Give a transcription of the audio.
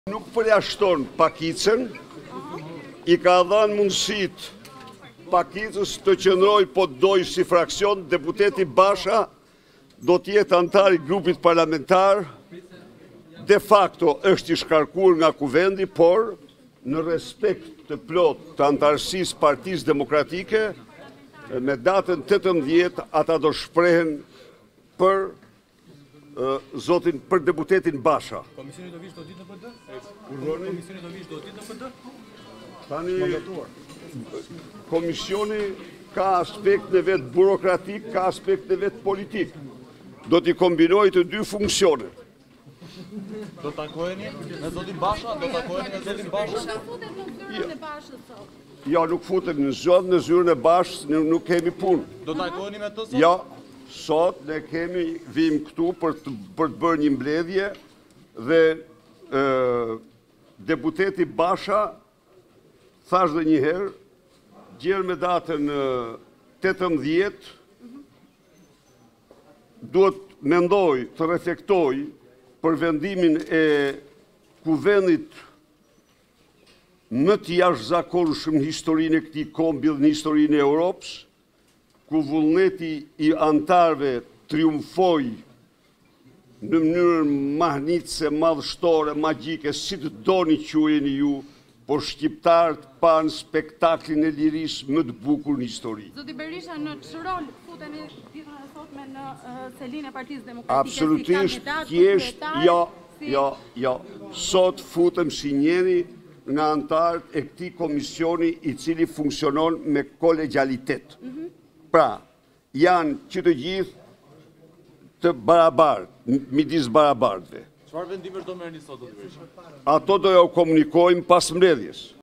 Nuk përjashton Pakicën, i ka dhënë mundësit Pakicës të qëndroj po doj si fraksion, deputeti Basha do t'jetë antar i grupit parlamentar, de facto është i shkarkuar nga kuvendi, por në respekt të plot të antarësisë Partisë Demokratike, me datën 18 ata do shprehen për zotin për deputetin Basha. Komisioni do vish do ditë në PD? Urdhoni? Komisioni do vish do ditë në PD? Tani, komisioni ka aspekt në vetë burokratik, ka aspekt në vetë politik. Do t'i kombinoj të dy funksionet. Do takoheni me zotin Basha? Do takoheni me zotin Basha? Futet në zyrën e Bashës sot. Ja, nuk futem në zyrën e Bashës, nuk kemi punë. Do takoheni me të sot? Ja, sot ne vim këtu për të bërë një mbledhje dhe deputeti Basha thash dhe njëherë, gjerë me datën 18, duhet mendoj të reflektoj për vendimin e kuvendit më të jashtëzakonshëm në historinë e këtij kombi dhe në historinë e Europës, ku vullneti i antarëve triumfoi në mënyrë mahnitse, madhështore, magjike, si të doni quajeni ju, por shqiptarët panë spektaklin e lirisë më të bukur në histori. Zoti Berisha, në çrol futeni ditën e sotme në selinë e Partisë Demokratike? Absolutisht, thjesht, ja. Sot futem si njeri nga antarët e këtij komisioni i cili funksionon me kolegjalitet. Pra, janë që të gjithë të barabartë, midis barabartëve. Çfarë vendimesh do merrni sot, zoti Berisha? Ato do ja u komunikojmë pas mbledhjes.